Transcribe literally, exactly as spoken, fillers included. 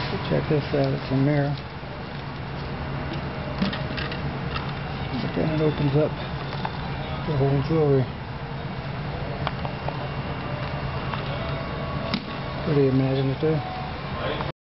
Check this out, it's a mirror. But then it opens up the whole jewelry. Pretty imaginative.